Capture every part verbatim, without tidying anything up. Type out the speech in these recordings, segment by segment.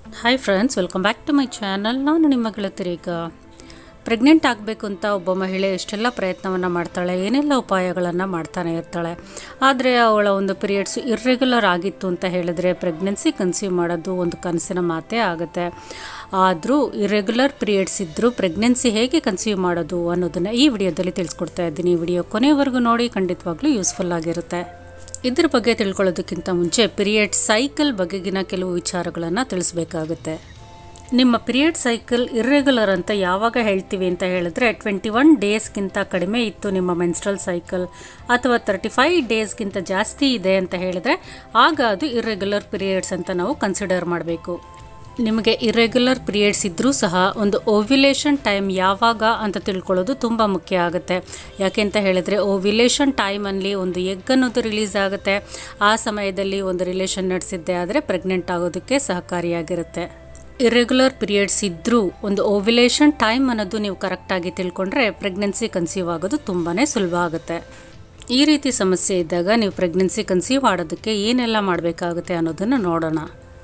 Hi friends, welcome back to my channel. ನಾನು ನಿಮ್ಮ ಗೆಳತಿ ರೇಖಾ. ಪ್ರೆಗ್ನೆಂಟ್ ಆಗಬೇಕು ಅಂತ ಒಬ್ಬ ಮಹಿಳೆ ಎಷ್ಟೆಲ್ಲ ಪ್ರಯತ್ನವನ್ನು ಮಾಡ್ತಾಳೆ, ಏನೆಲ್ಲ ಉಪಾಯಗಳನ್ನು ಮಾಡ್ತಾನೆ ಇರ್ತಾಳೆ. ಆದರೆ ಅವಳ ಒಂದು ಪೀರಿಯಡ್ಸ್ ಇರ್ರೆಗ್ಯುಲರ್ ಆಗಿತ್ತು ಅಂತ ಹೇಳಿದ್ರೆ ಪ್ರೆಗ್ನೆನ್ಸಿ ಕನ್ಸೀವ್ ಮಾಡೋದು ಒಂದು ಕನಸಿನ ಮಾತೇ ಆಗುತ್ತೆ. ಆದರೂ ಇರ್ರೆಗ್ಯುಲರ್ ಪೀರಿಯಡ್ಸ್ ಇದ್ದರೂ ಪ್ರೆಗ್ನೆನ್ಸಿ ಹೇಗೆ ಕನ್ಸೀವ್ ಮಾಡೋದು ಅನ್ನೋದನ್ನು ಈ ವಿಡಿಯೋದಲ್ಲಿ ತಿಳಿಸ್ಕೊಡ್ತಾ ಇದ್ದೀನಿ. ಈ ವಿಡಿಯೋ ಕೊನೆವರೆಗೂ ನೋಡಿ, ಖಂಡಿತವಾಗ್ಲೂ ಯೂಸ್ಫುಲ್ ಆಗಿರುತ್ತೆ. ಇದ್ರ ಬಗ್ಗೆ ತಿಳ್ಕೊಳ್ಳೋದಕ್ಕಿಂತ ಮುಂಚೆ ಪೀರಿಯಡ್ ಸೈಕಲ್ ಬಗೆಗಿನ ಕೆಲವು ವಿಚಾರಗಳನ್ನು ತಿಳಿಸ್ಬೇಕಾಗುತ್ತೆ. ನಿಮ್ಮ ಪೀರಿಯಡ್ ಸೈಕಲ್ ಇರ್ರೆಗ್ಯುಲರ್ ಅಂತ ಯಾವಾಗ ಹೇಳ್ತೀವಿ ಅಂತ ಹೇಳಿದ್ರೆ ಟ್ವೆಂಟಿ ಒನ್ ಡೇಸ್ಗಿಂತ ಕಡಿಮೆ ಇತ್ತು ನಿಮ್ಮ ಮೆನ್ಸ್ಟ್ರಲ್ ಸೈಕಲ್, ಅಥವಾ ತರ್ಟಿ ಫೈವ್ ಡೇಸ್ಗಿಂತ ಜಾಸ್ತಿ ಇದೆ ಅಂತ ಹೇಳಿದ್ರೆ ಆಗ ಅದು ಇರ್ರೆಗ್ಯುಲರ್ ಪೀರಿಯಡ್ಸ್ ಅಂತ ನಾವು ಕನ್ಸಿಡರ್ ಮಾಡಬೇಕು. ನಿಮಗೆ ಇರ್ರೆಗ್ಯುಲರ್ ಪೀರಿಯಡ್ಸ್ ಇದ್ದರೂ ಸಹ ಒಂದು ಓವ್ಯುಲೇಷನ್ ಟೈಮ್ ಯಾವಾಗ ಅಂತ ತಿಳ್ಕೊಳ್ಳೋದು ತುಂಬ ಮುಖ್ಯ ಆಗುತ್ತೆ. ಯಾಕೆ ಅಂತ ಹೇಳಿದರೆ ಓವ್ಯುಲೇಷನ್ ಟೈಮಲ್ಲಿ ಒಂದು ಎಗ್ ಅನ್ನೋದು ರಿಲೀಸ್ ಆಗುತ್ತೆ. ಆ ಸಮಯದಲ್ಲಿ ಒಂದು ರಿಲೇಷನ್ ನಡೆಸಿದ್ದೆ ಆದರೆ ಪ್ರೆಗ್ನೆಂಟ್ ಆಗೋದಕ್ಕೆ ಸಹಕಾರಿಯಾಗಿರುತ್ತೆ. ಇರ್ರೆಗ್ಯುಲರ್ ಪೀರಿಯಡ್ಸ್ ಇದ್ದರೂ ಒಂದು ಓವ್ಯುಲೇಷನ್ ಟೈಮ್ ಅನ್ನೋದು ನೀವು ಕರೆಕ್ಟಾಗಿ ತಿಳ್ಕೊಂಡ್ರೆ ಪ್ರೆಗ್ನೆನ್ಸಿ ಕನ್ಸೀವ್ ಆಗೋದು ತುಂಬಾ ಸುಲಭ ಆಗುತ್ತೆ. ಈ ರೀತಿ ಸಮಸ್ಯೆ ಇದ್ದಾಗ ನೀವು ಪ್ರೆಗ್ನೆನ್ಸಿ ಕನ್ಸೀವ್ ಮಾಡೋದಕ್ಕೆ ಏನೆಲ್ಲ ಮಾಡಬೇಕಾಗುತ್ತೆ ಅನ್ನೋದನ್ನು ನೋಡೋಣ.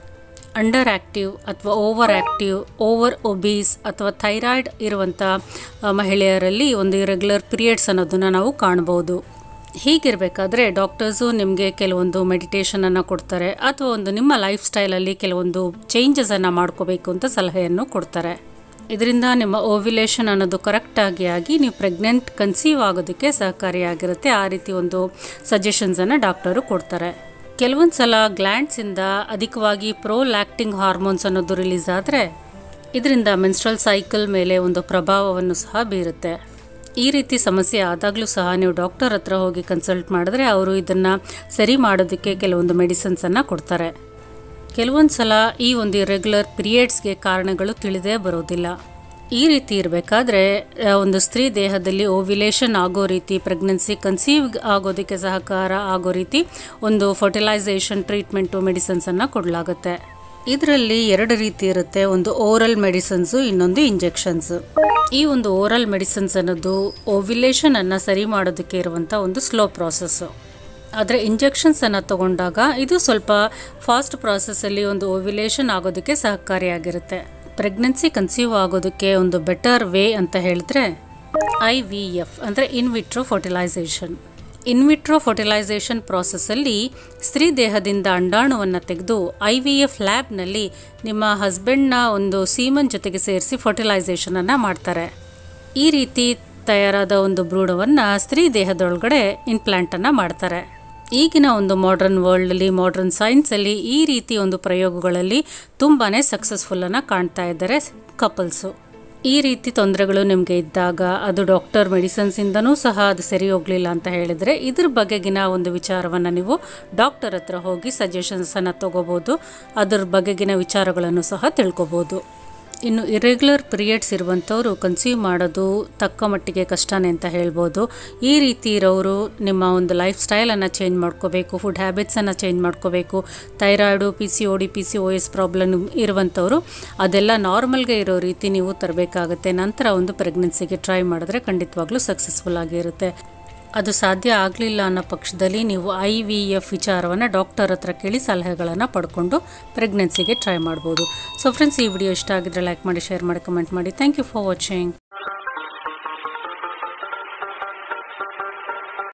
ಅಂಡರ್ ಆ್ಯಕ್ಟಿವ್ ಅಥವಾ ಓವರ್ ಆ್ಯಕ್ಟಿವ್, ಓವರ್ ಒಬೀಸ್ ಅಥವಾ ಥೈರಾಯ್ಡ್ ಇರುವಂಥ ಮಹಿಳೆಯರಲ್ಲಿ ಒಂದು ಇರೆಗ್ಯುಲರ್ ಪೀರಿಯಡ್ಸ್ ಅನ್ನೋದನ್ನು ನಾವು ಕಾಣ್ಬೋದು. ಹೀಗಿರಬೇಕಾದ್ರೆ ಡಾಕ್ಟರ್ಸು ನಿಮಗೆ ಕೆಲವೊಂದು ಮೆಡಿಟೇಷನನ್ನು ಕೊಡ್ತಾರೆ, ಅಥವಾ ಒಂದು ನಿಮ್ಮ ಲೈಫ್ ಸ್ಟೈಲಲ್ಲಿ ಕೆಲವೊಂದು ಚೇಂಜಸನ್ನು ಮಾಡ್ಕೋಬೇಕು ಅಂತ ಸಲಹೆಯನ್ನು ಕೊಡ್ತಾರೆ. ಇದರಿಂದ ನಿಮ್ಮ ಓವ್ಯುಲೇಷನ್ ಅನ್ನೋದು ಕರೆಕ್ಟಾಗಿ ಆಗಿ ನೀವು ಪ್ರೆಗ್ನೆಂಟ್ ಕನ್ಸೀವ್ ಆಗೋದಕ್ಕೆ ಸಹಕಾರಿಯಾಗಿರುತ್ತೆ. ಆ ರೀತಿ ಒಂದು ಸಜೆಷನ್ಸನ್ನು ಡಾಕ್ಟರು ಕೊಡ್ತಾರೆ. ಕೆಲವೊಂದು ಸಲ ಗ್ಲ್ಯಾಂಡ್ಸಿಂದ ಅಧಿಕವಾಗಿ ಪ್ರೋಲ್ಯಾಕ್ಟಿಂಗ್ ಹಾರ್ಮೋನ್ಸ್ ಅನ್ನೋದು ರಿಲೀಸ್ ಆದರೆ ಇದರಿಂದ ಮೆನ್ಸ್ಟ್ರಲ್ ಸೈಕಲ್ ಮೇಲೆ ಒಂದು ಪ್ರಭಾವವನ್ನು ಸಹ ಬೀರುತ್ತೆ. ಈ ರೀತಿ ಸಮಸ್ಯೆ ಆದಾಗಲೂ ಸಹ ನೀವು ಡಾಕ್ಟರ್ ಹತ್ರ ಹೋಗಿ ಕನ್ಸಲ್ಟ್ ಮಾಡಿದ್ರೆ ಅವರು ಇದನ್ನು ಸರಿ ಮಾಡೋದಕ್ಕೆ ಕೆಲವೊಂದು ಮೆಡಿಸಿನ್ಸನ್ನು ಕೊಡ್ತಾರೆ. ಕೆಲವೊಂದು ಸಲ ಈ ಒಂದು ಇರ್ರೆಗ್ಯುಲರ್ ಪೀರಿಯಡ್ಸ್ಗೆ ಕಾರಣಗಳು ತಿಳಿದೇ ಬರೋದಿಲ್ಲ. ಈ ರೀತಿ ಇರಬೇಕಾದ್ರೆ ಒಂದು ಸ್ತ್ರೀ ದೇಹದಲ್ಲಿ ಓವ್ಯುಲೇಷನ್ ಆಗೋ ರೀತಿ, ಪ್ರೆಗ್ನೆನ್ಸಿ ಕನ್ಸೀವ್ ಆಗೋದಕ್ಕೆ ಸಹಕಾರ ಆಗೋ ರೀತಿ ಒಂದು ಫರ್ಟಿಲೈಸೇಷನ್ ಟ್ರೀಟ್ಮೆಂಟು ಮೆಡಿಸಿನ್ಸನ್ನು ಕೊಡಲಾಗುತ್ತೆ. ಇದರಲ್ಲಿ ಎರಡು ರೀತಿ ಇರುತ್ತೆ, ಒಂದು ಓರಲ್ ಮೆಡಿಸಿನ್ಸು, ಇನ್ನೊಂದು ಇಂಜೆಕ್ಷನ್ಸ್. ಈ ಒಂದು ಓರಲ್ ಮೆಡಿಸಿನ್ಸ್ ಅನ್ನೋದು ಓವ್ಯುಲೇಷನನ್ನು ಸರಿ ಮಾಡೋದಕ್ಕೆ ಇರುವಂಥ ಒಂದು ಸ್ಲೋ ಪ್ರಾಸೆಸ್ಸು. ಆದರೆ ಇಂಜೆಕ್ಷನ್ಸನ್ನು ತಗೊಂಡಾಗ ಇದು ಸ್ವಲ್ಪ ಫಾಸ್ಟ್ ಪ್ರಾಸೆಸ್ಸಲ್ಲಿ ಒಂದು ಓವ್ಯುಲೇಷನ್ ಆಗೋದಕ್ಕೆ ಸಹಕಾರಿಯಾಗಿರುತ್ತೆ. ಪ್ರೆಗ್ನೆನ್ಸಿ ಕನ್ಸೀವ್ ಆಗೋದಕ್ಕೆ ಒಂದು ಬೆಟರ್ ವೇ ಅಂತ ಹೇಳಿದ್ರೆ ಐ ವಿ ಎಫ್ ಅಂದರೆ ಇನ್ವಿಟ್ರೋ ಫರ್ಟಿಲೈಸೇಷನ್. ಇನ್ವಿಟ್ರೋ ಫರ್ಟಿಲೈಸೇಷನ್ ಪ್ರಾಸೆಸ್ಸಲ್ಲಿ ಸ್ತ್ರೀ ದೇಹದಿಂದ ಅಂಡಾಣುವನ್ನು ತೆಗೆದು ಐ ವಿ ಎಫ್ ಲ್ಯಾಬ್ನಲ್ಲಿ ನಿಮ್ಮ ಹಸ್ಬೆಂಡ್ನ ಒಂದು ಸೀಮನ್ ಜೊತೆಗೆ ಸೇರಿಸಿ ಫರ್ಟಿಲೈಸೇಷನನ್ನು ಮಾಡ್ತಾರೆ. ಈ ರೀತಿ ತಯಾರಾದ ಒಂದು ಭ್ರೂಣವನ್ನು ಸ್ತ್ರೀ ದೇಹದೊಳಗಡೆ ಇಂಪ್ಲಾಂಟನ್ನು ಮಾಡ್ತಾರೆ. ಈಗಿನ ಒಂದು ಮಾಡರ್ನ್ ವರ್ಲ್ಡಲ್ಲಿ, ಮಾಡರ್ನ್ ಸೈನ್ಸಲ್ಲಿ ಈ ರೀತಿ ಒಂದು ಪ್ರಯೋಗಗಳಲ್ಲಿ ತುಂಬಾ ಸಕ್ಸಸ್ಫುಲ್ಲನ್ನು ಕಾಣ್ತಾ ಇದ್ದಾರೆ ಕಪಲ್ಸು. ಈ ರೀತಿ ತೊಂದರೆಗಳು ನಿಮಗೆ ಇದ್ದಾಗ ಅದು ಡಾಕ್ಟರ್ ಮೆಡಿಸಿನ್ಸಿಂದನೂ ಸಹ ಅದು ಸರಿ ಹೋಗಲಿಲ್ಲ ಅಂತ ಹೇಳಿದರೆ ಇದ್ರ ಬಗೆಗಿನ ಒಂದು ವಿಚಾರವನ್ನು ನೀವು ಡಾಕ್ಟರ್ ಹತ್ರ ಹೋಗಿ ಸಜೆಷನ್ಸನ್ನು ತೊಗೋಬೋದು. ಅದ್ರ ಬಗೆಗಿನ ವಿಚಾರಗಳನ್ನು ಸಹ ತಿಳ್ಕೊಬೋದು. ಇನ್ನು ಇರ್ರೆಗ್ಯುಲರ್ ಪೀರಿಯಡ್ಸ್ ಇರುವಂಥವರು ಕನ್ಸೀವ್ ಮಾಡೋದು ತಕ್ಕ ಮಟ್ಟಿಗೆ ಕಷ್ಟನೇ ಅಂತ ಹೇಳ್ಬೋದು. ಈ ರೀತಿ ಇರೋರು ನಿಮ್ಮ ಒಂದು ಲೈಫ್ ಸ್ಟೈಲನ್ನು ಚೇಂಜ್ ಮಾಡ್ಕೋಬೇಕು, ಫುಡ್ ಹ್ಯಾಬಿಟ್ಸನ್ನು ಚೇಂಜ್ ಮಾಡ್ಕೋಬೇಕು. Thyroid, P C O D, P C O S problem ಇರುವಂಥವರು ಅದೆಲ್ಲ ನಾರ್ಮಲ್ಗೆ ಇರೋ ರೀತಿ ನೀವು ತರಬೇಕಾಗುತ್ತೆ. ನಂತರ ಒಂದು ಪ್ರೆಗ್ನೆನ್ಸಿಗೆ ಟ್ರೈ ಮಾಡಿದ್ರೆ ಖಂಡಿತವಾಗ್ಲೂ ಸಕ್ಸಸ್ಫುಲ್ ಆಗಿರುತ್ತೆ. ಅದು ಸಾಧ್ಯ ಆಗಲಿಲ್ಲ ಅನ್ನೋ ಪಕ್ಷದಲ್ಲಿ ನೀವು ಐ ವಿ ಎಫ್ ವಿಚಾರವನ್ನು ಡಾಕ್ಟರ್ ಹತ್ರ ಕೇಳಿ ಸಲಹೆಗಳನ್ನು ಪಡ್ಕೊಂಡು ಪ್ರೆಗ್ನೆನ್ಸಿಗೆ ಟ್ರೈ ಮಾಡ್ಬೋದು. ಸೊ ಫ್ರೆಂಡ್ಸ್, ಈ ವಿಡಿಯೋ ಇಷ್ಟ ಆಗಿದ್ರೆ ಲೈಕ್ ಮಾಡಿ, ಶೇರ್ ಮಾಡಿ, ಕಮೆಂಟ್ ಮಾಡಿ. Thank you for watching.